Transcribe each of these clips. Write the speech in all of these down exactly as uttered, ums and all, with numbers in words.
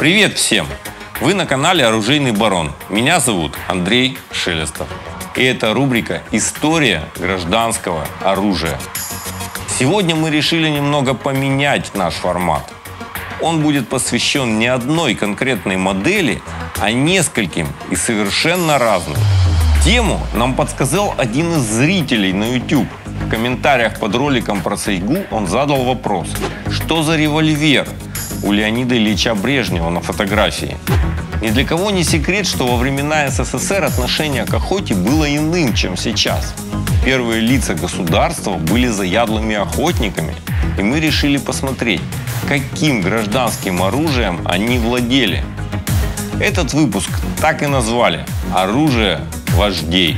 Привет всем! Вы на канале Оружейный барон. Меня зовут Андрей Шелестов. И это рубрика «История гражданского оружия». Сегодня мы решили немного поменять наш формат. Он будет посвящен не одной конкретной модели, а нескольким и совершенно разным. Тему нам подсказал один из зрителей на YouTube. В комментариях под роликом про Сайгу он задал вопрос: что за револьвер у Леонида Ильича Брежнева на фотографии? Ни для кого не секрет, что во времена СССР отношение к охоте было иным, чем сейчас. Первые лица государства были заядлыми охотниками, и мы решили посмотреть, каким гражданским оружием они владели. Этот выпуск так и назвали «Оружие вождей».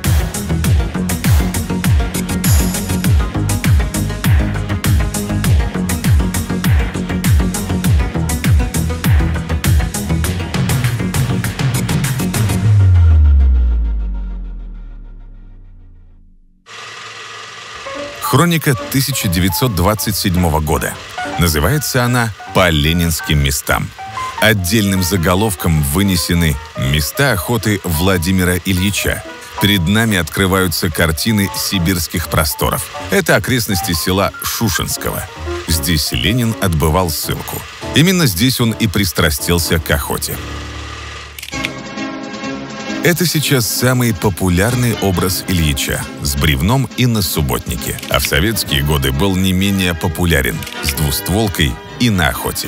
Хроника тысяча девятьсот двадцать седьмого года. Называется она «По ленинским местам». Отдельным заголовком вынесены места охоты Владимира Ильича. Перед нами открываются картины сибирских просторов. Это окрестности села Шушенского. Здесь Ленин отбывал ссылку. Именно здесь он и пристрастился к охоте. Это сейчас самый популярный образ Ильича с бревном и на субботнике. А в советские годы был не менее популярен с двустволкой и на охоте.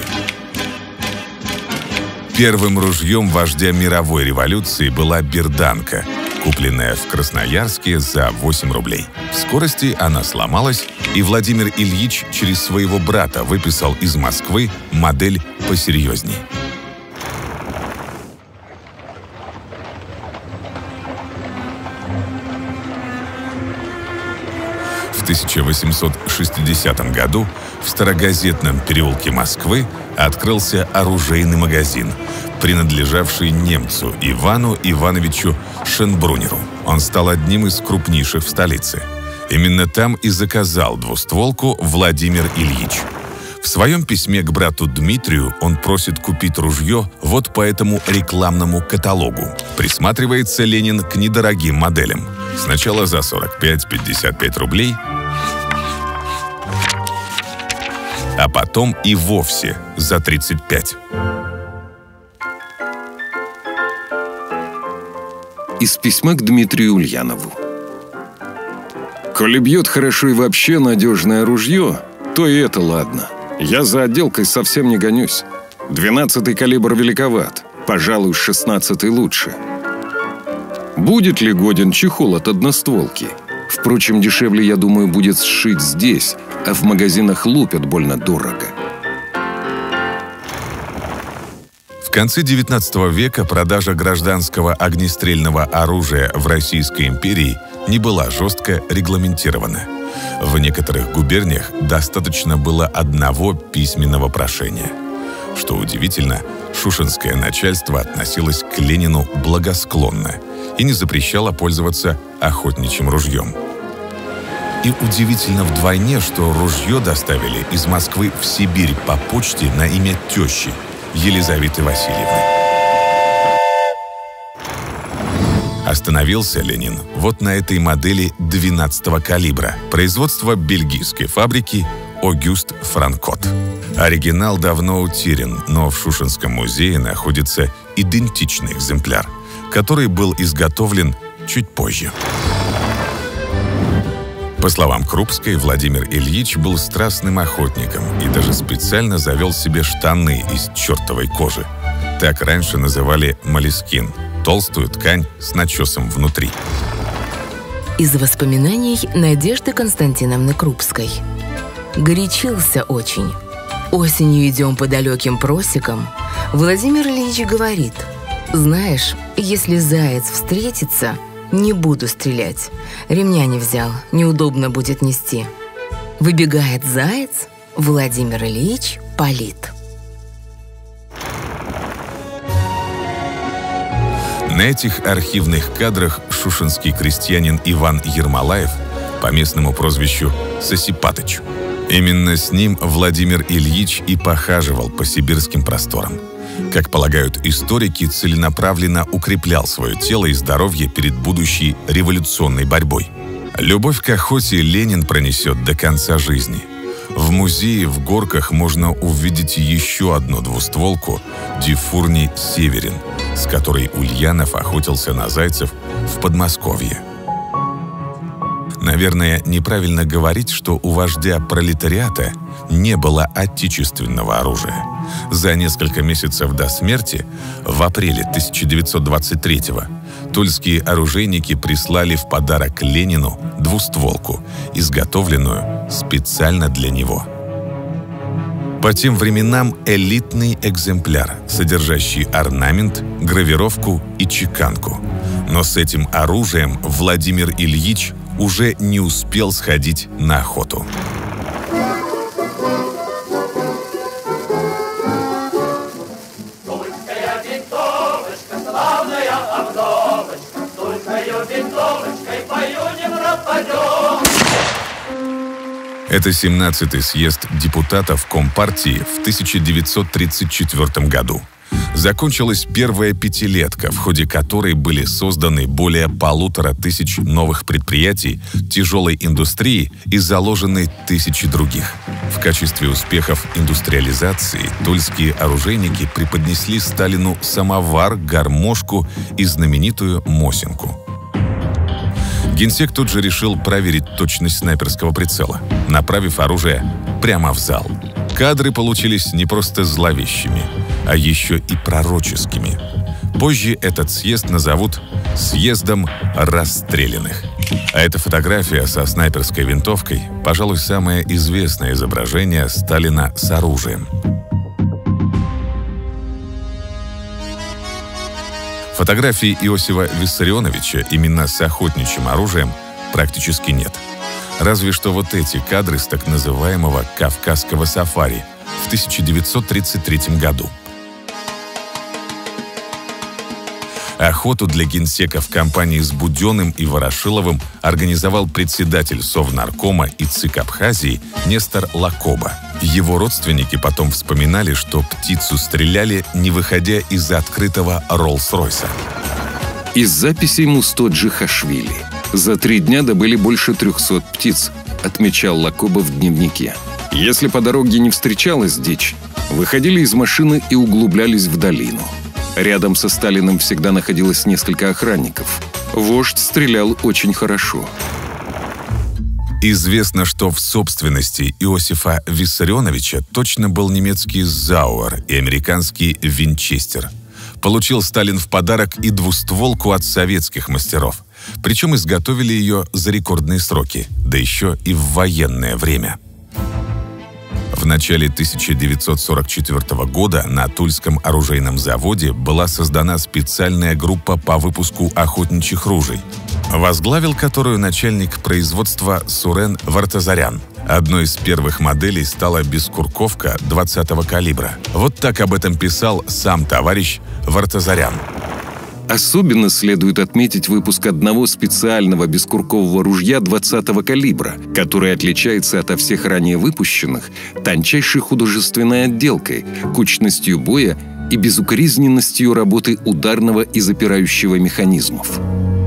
Первым ружьем вождя мировой революции была берданка, купленная в Красноярске за восемь рублей. В скорости она сломалась, и Владимир Ильич через своего брата выписал из Москвы модель посерьезней. В тысяча восемьсот шестидесятом году в Старогазетном переулке Москвы открылся оружейный магазин, принадлежавший немцу Ивану Ивановичу Шенбруннеру. Он стал одним из крупнейших в столице. Именно там и заказал двустволку Владимир Ильич. В своем письме к брату Дмитрию он просит купить ружье вот по этому рекламному каталогу. Присматривается Ленин к недорогим моделям. Сначала за сорок пять — пятьдесят пять рублей, а потом и вовсе за тридцать пять. Из письма к Дмитрию Ульянову. «Коли бьет хорошо и вообще надежное ружье, то и это ладно. Я за отделкой совсем не гонюсь. Двенадцатый калибр великоват, пожалуй, шестнадцатый лучше. Будет ли годен чехол от одностволки? Впрочем, дешевле, я думаю, будет сшить здесь, а в магазинах лупят больно дорого». В конце девятнадцатого века продажа гражданского огнестрельного оружия в Российской империи не была жестко регламентирована. В некоторых губерниях достаточно было одного письменного прошения. Что удивительно, шушенское начальство относилось к Ленину благосклонно и не запрещало пользоваться охотничьим ружьем. И удивительно вдвойне, что ружье доставили из Москвы в Сибирь по почте на имя тещи Елизаветы Васильевны. Остановился Ленин вот на этой модели двенадцатого калибра производства бельгийской фабрики «Огюст Франкот». Оригинал давно утерян, но в Шушенском музее находится идентичный экземпляр, который был изготовлен чуть позже. По словам Крупской, Владимир Ильич был страстным охотником и даже специально завел себе штаны из чертовой кожи. Так раньше называли молескин – толстую ткань с начесом внутри. Из воспоминаний Надежды Константиновны Крупской. Горячился очень. Осенью идем по далеким просекам. Владимир Ильич говорит: знаешь, если заяц встретится, не буду стрелять. Ремня не взял, неудобно будет нести. Выбегает заяц, Владимир Ильич палит. На этих архивных кадрах шушенский крестьянин Иван Ермолаев, по местному прозвищу Сосипатыч. Именно с ним Владимир Ильич и похаживал по сибирским просторам. Как полагают историки, целенаправленно укреплял свое тело и здоровье перед будущей революционной борьбой. Любовь к охоте Ленин пронесет до конца жизни. В музее в Горках можно увидеть еще одну двустволку «Дифурний Северин», с которой Ульянов охотился на зайцев в Подмосковье. Наверное, неправильно говорить, что у вождя пролетариата не было отечественного оружия. За несколько месяцев до смерти, в апреле тысяча девятьсот двадцать третьего, тульские оружейники прислали в подарок Ленину двустволку, изготовленную специально для него. По тем временам элитный экземпляр, содержащий орнамент, гравировку и чеканку. Но с этим оружием Владимир Ильич уже не успел сходить на охоту. Это семнадцатый съезд депутатов Компартии в тысяча девятьсот тридцать четвёртом году. Закончилась первая пятилетка, в ходе которой были созданы более полутора тысяч новых предприятий тяжелой индустрии и заложены тысячи других. В качестве успехов индустриализации тульские оружейники преподнесли Сталину самовар, гармошку и знаменитую Мосинку. Генсек тут же решил проверить точность снайперского прицела, направив оружие прямо в зал. Кадры получились не просто зловещими, а еще и пророческими. Позже этот съезд назовут «съездом расстрелянных». А эта фотография со снайперской винтовкой, пожалуй, самое известное изображение Сталина с оружием. Фотографии Иосифа Виссарионовича именно с охотничьим оружием практически нет. Разве что вот эти кадры с так называемого «Кавказского сафари» в тысяча девятьсот тридцать третьем году. Охоту для генсека в компании с Буденным и Ворошиловым организовал председатель Совнаркома и ЦИК Абхазии Нестор Лакоба. Его родственники потом вспоминали, что птицу стреляли, не выходя из открытого Роллс-Ройса. Из записей Мустоджи Хашвили. За три дня добыли больше трехсот птиц, отмечал Лакоба в дневнике. Если по дороге не встречалась дичь, выходили из машины и углублялись в долину. Рядом со Сталиным всегда находилось несколько охранников. Вождь стрелял очень хорошо. Известно, что в собственности Иосифа Виссарионовича точно был немецкий Зауэр и американский Винчестер. Получил Сталин в подарок и двустволку от советских мастеров. Причем изготовили ее за рекордные сроки, да еще и в военное время. В начале тысяча девятьсот сорок четвёртого года на Тульском оружейном заводе была создана специальная группа по выпуску охотничьих ружей, возглавил которую начальник производства Сурен Вартазарян. Одной из первых моделей стала бескурковка двадцатого калибра. Вот так об этом писал сам товарищ Вартазарян. Особенно следует отметить выпуск одного специального бескуркового ружья двадцатого калибра, который отличается ото всех ранее выпущенных тончайшей художественной отделкой, кучностью боя и безукоризненностью работы ударного и запирающего механизмов.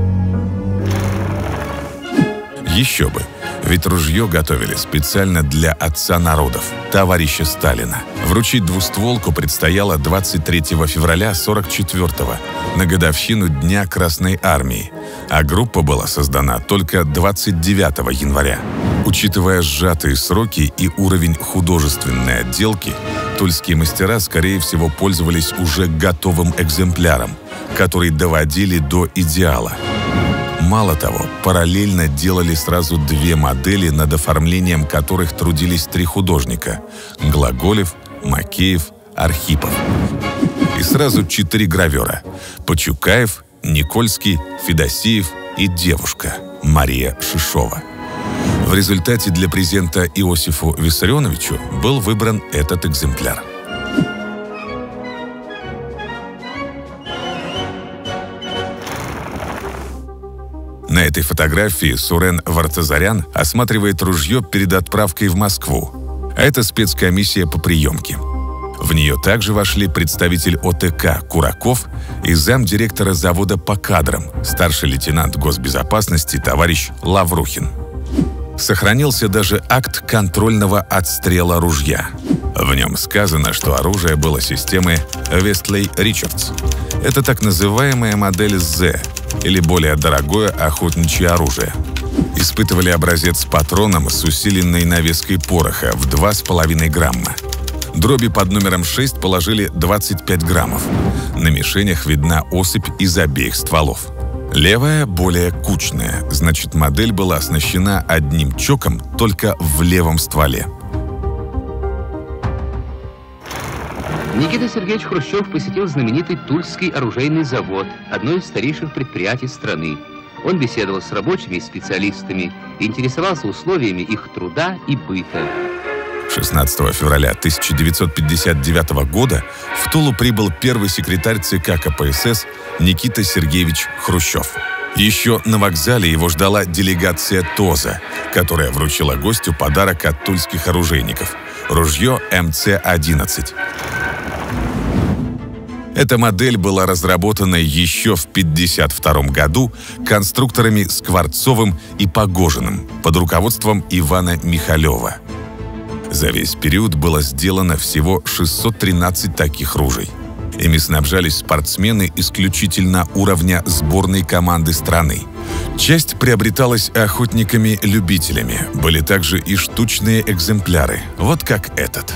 Еще бы! Ведь ружье готовили специально для отца народов, товарища Сталина. Вручить двустволку предстояло двадцать третьего февраля сорок четвёртого, на годовщину Дня Красной Армии, а группа была создана только двадцать девятого января. Учитывая сжатые сроки и уровень художественной отделки, тульские мастера, скорее всего, пользовались уже готовым экземпляром, который доводили до идеала. Мало того, параллельно делали сразу две модели, над оформлением которых трудились три художника – Глаголев, Макеев, Архипов. И сразу четыре гравера – Почукаев, Никольский, Федосеев и девушка Мария Шишова. В результате для презента Иосифу Виссарионовичу был выбран этот экземпляр. На этой этой фотографии Сурен Вартазарян осматривает ружье перед отправкой в Москву. А это спецкомиссия по приемке. В нее также вошли представитель ОТК Кураков и замдиректора завода по кадрам, старший лейтенант госбезопасности товарищ Лаврухин. Сохранился даже акт контрольного отстрела ружья. В нем сказано, что оружие было системы Вестлей Ричардс. Это так называемая модель З, или более дорогое охотничье оружие. Испытывали образец с патроном с усиленной навеской пороха в два с половиной грамма. Дроби под номером шесть положили двадцать пять граммов. На мишенях видна осыпь из обеих стволов. Левая более кучная, значит, модель была оснащена одним чоком только в левом стволе. Никита Сергеевич Хрущев посетил знаменитый Тульский оружейный завод, одно из старейших предприятий страны. Он беседовал с рабочими и специалистами, интересовался условиями их труда и быта. шестнадцатого февраля тысяча девятьсот пятьдесят девятого года в Тулу прибыл первый секретарь ЦК КПСС Никита Сергеевич Хрущев. Еще на вокзале его ждала делегация ТОЗа, которая вручила гостю подарок от тульских оружейников – ружье эм цэ одиннадцать. Эта модель была разработана еще в пятьдесят втором году конструкторами Скворцовым и Погожиным под руководством Ивана Михалева. За весь период было сделано всего шестьсот тринадцать таких ружей. Ими снабжались спортсмены исключительно уровня сборной команды страны. Часть приобреталась охотниками-любителями. Были также и штучные экземпляры, вот как этот.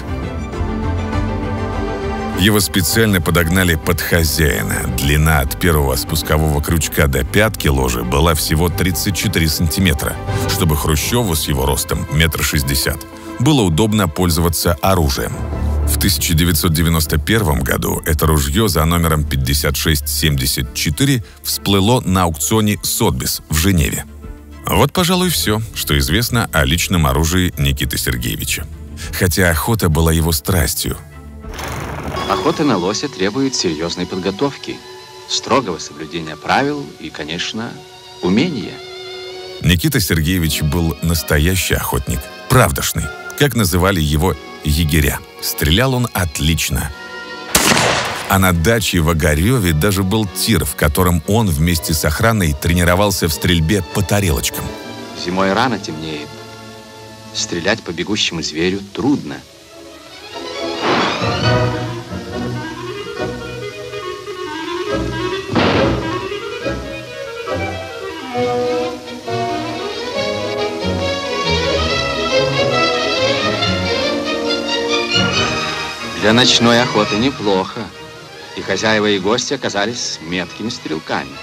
Его специально подогнали под хозяина. Длина от первого спускового крючка до пятки ложи была всего тридцать четыре сантиметра, чтобы Хрущеву с его ростом метр шестьдесят было удобно пользоваться оружием. В тысяча девятьсот девяносто первом году это ружье за номером пятьдесят шесть семьдесят четыре всплыло на аукционе Сотбис в Женеве. Вот, пожалуй, все, что известно о личном оружии Никиты Сергеевича. Хотя охота была его страстью. Охота на лося требует серьезной подготовки, строгого соблюдения правил и, конечно, умения. Никита Сергеевич был настоящий охотник, правдошный, как называли его егеря. Стрелял он отлично. А на даче в Огареве даже был тир, в котором он вместе с охраной тренировался в стрельбе по тарелочкам. Зимой рано темнеет. Стрелять по бегущему зверю трудно. Для ночной охоты неплохо. И хозяева, и гости оказались меткими стрелками.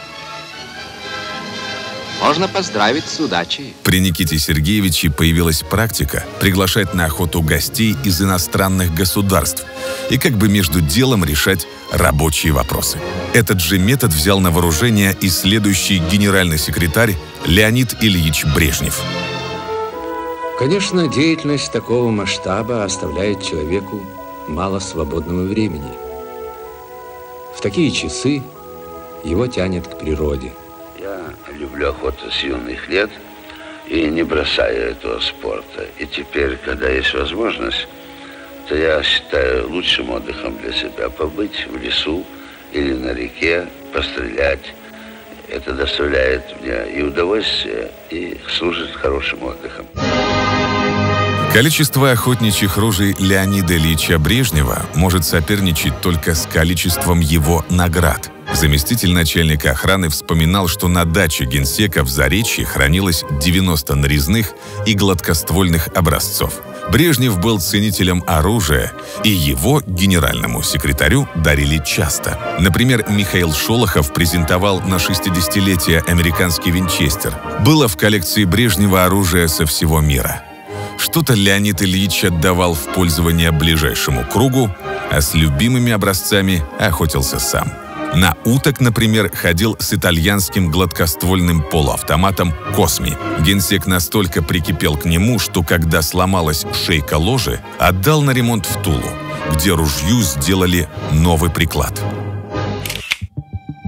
Можно поздравить с удачей. При Никите Сергеевиче появилась практика приглашать на охоту гостей из иностранных государств и как бы между делом решать рабочие вопросы. Этот же метод взял на вооружение и следующий генеральный секретарь Леонид Ильич Брежнев. Конечно, деятельность такого масштаба оставляет человеку мало свободного времени. В такие часы его тянет к природе. Я люблю охоту с юных лет и не бросаю этого спорта. И теперь, когда есть возможность, то я считаю лучшим отдыхом для себя побыть в лесу или на реке, пострелять. Это доставляет мне и удовольствие, и служит хорошим отдыхом. Количество охотничьих ружей Леонида Ильича Брежнева может соперничать только с количеством его наград. Заместитель начальника охраны вспоминал, что на даче генсека в Заречье хранилось девяносто нарезных и гладкоствольных образцов. Брежнев был ценителем оружия, и его генеральному секретарю дарили часто. Например, Михаил Шолохов презентовал на шестидесятилетие американский винчестер. Было в коллекции Брежнева оружие со всего мира. Что-то Леонид Ильич отдавал в пользование ближайшему кругу, а с любимыми образцами охотился сам. На уток, например, ходил с итальянским гладкоствольным полуавтоматом «Косми». Генсек настолько прикипел к нему, что когда сломалась шейка ложи, отдал на ремонт в Тулу, где ружью сделали новый приклад.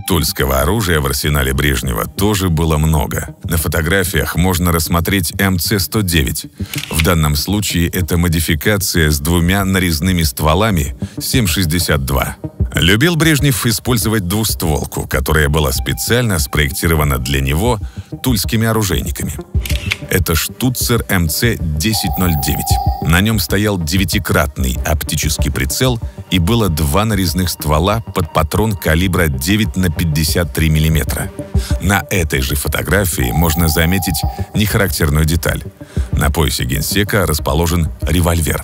Тульского оружия в арсенале Брежнева тоже было много. На фотографиях можно рассмотреть эм цэ сто девять. В данном случае это модификация с двумя нарезными стволами семь шестьдесят два. Любил Брежнев использовать двустволку, которая была специально спроектирована для него тульскими оружейниками. Это штуцер эм цэ десять ноль девять. На нем стоял девятикратный оптический прицел и было два нарезных ствола под патрон калибра девять на пятьдесят три миллиметра. На этой же фотографии можно заметить нехарактерную деталь. На поясе генсека расположен револьвер.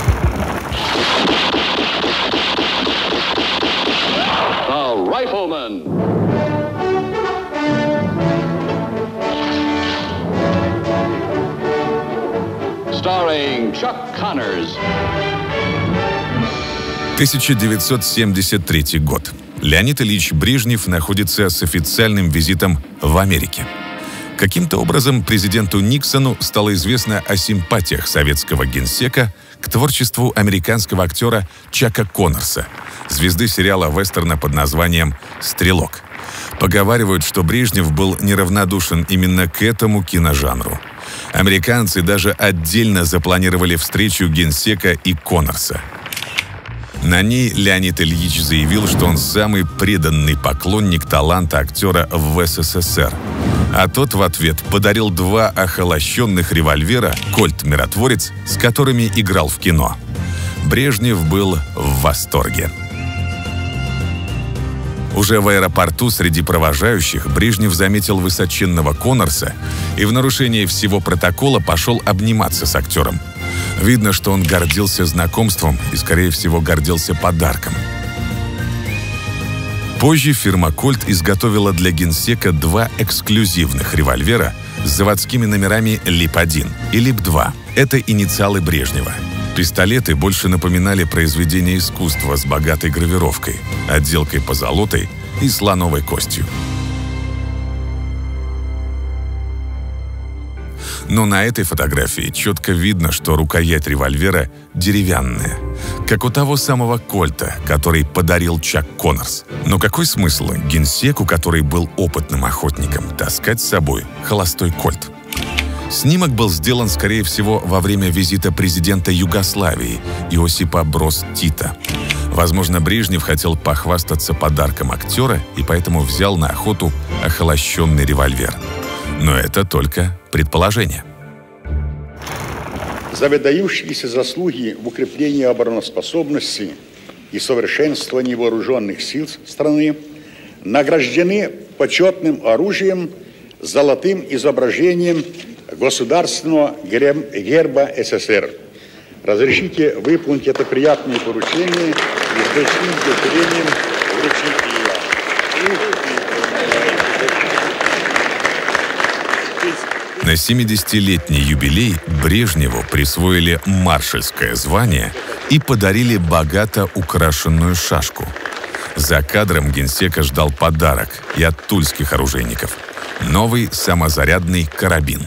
Starring Chuck Connors. тысяча девятьсот семьдесят третий год. Леонид Ильич Брежнев находится с официальным визитом в Америке. Каким-то образом президенту Никсону стало известно о симпатиях советского генсека к творчеству американского актера Чака Коннорса, звезды сериала вестерна под названием «Стрелок». Поговаривают, что Брежнев был неравнодушен именно к этому киножанру. Американцы даже отдельно запланировали встречу генсека и Коннорса. На ней Леонид Ильич заявил, что он самый преданный поклонник таланта актера в эс эс эс эр. А тот в ответ подарил два охолощенных револьвера «Кольт-миротворец», с которыми играл в кино. Брежнев был в восторге. Уже в аэропорту среди провожающих Брежнев заметил высоченного Коннорса и в нарушении всего протокола пошел обниматься с актером. Видно, что он гордился знакомством и, скорее всего, гордился подарком. Позже фирма «Кольт» изготовила для генсека два эксклюзивных револьвера с заводскими номерами Лип один и Лип два. Это инициалы Брежнева. Пистолеты больше напоминали произведение искусства с богатой гравировкой, отделкой позолотой и слоновой костью. Но на этой фотографии четко видно, что рукоять револьвера деревянная, как у того самого «Кольта», который подарил Чак Коннорс. Но какой смысл генсеку, который был опытным охотником, таскать с собой холостой «Кольт»? Снимок был сделан, скорее всего, во время визита президента Югославии Иосипа Броз Тита. Возможно, Брежнев хотел похвастаться подарком актера и поэтому взял на охоту охолощенный револьвер. Но это только предположение. За выдающиеся заслуги в укреплении обороноспособности и совершенствовании вооруженных сил страны награждены почетным оружием с золотым изображением государственного герба эс эс эс эр. Разрешите выполнить это приятное поручение и с большим удовлетворением вручить ее. На семидесятилетний юбилей Брежневу присвоили маршальское звание и подарили богато украшенную шашку. За кадром генсека ждал подарок и от тульских оружейников – новый самозарядный карабин.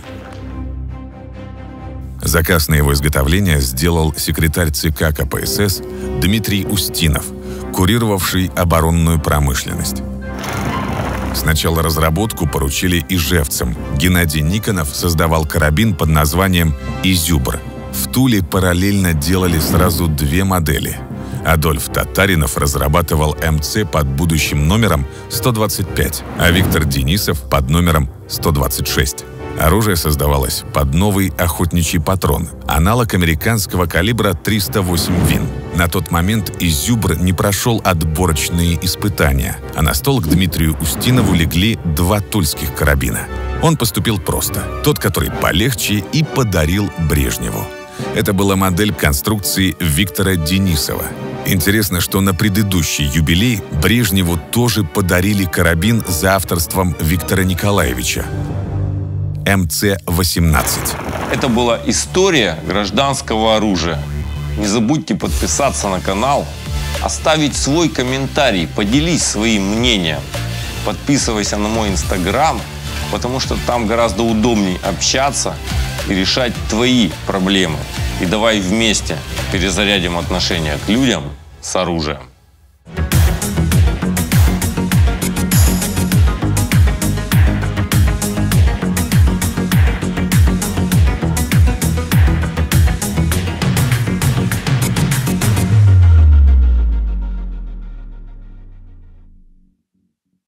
Заказ на его изготовление сделал секретарь ЦК ка пэ эс эс Дмитрий Устинов, курировавший оборонную промышленность. Сначала разработку поручили ижевцам. Геннадий Никонов создавал карабин под названием «Изюбр». В Туле параллельно делали сразу две модели. Адольф Татаринов разрабатывал эм цэ под будущим номером сто двадцать пять, а Виктор Денисов под номером сто двадцать шесть. Оружие создавалось под новый охотничий патрон, аналог американского калибра триста восемь вин. На тот момент «Изюбр» не прошел отборочные испытания, а на стол к Дмитрию Устинову легли два тульских карабина. Он поступил просто, тот, который полегче, и подарил Брежневу. Это была модель конструкции Виктора Денисова. Интересно, что на предыдущий юбилей Брежневу тоже подарили карабин за авторством Виктора Николаевича. эм цэ восемнадцать. Это была история гражданского оружия. Не забудьте подписаться на канал, оставить свой комментарий, поделись своим мнением. Подписывайся на мой инстаграм, потому что там гораздо удобнее общаться и решать твои проблемы. И давай вместе перезарядим отношения к людям с оружием.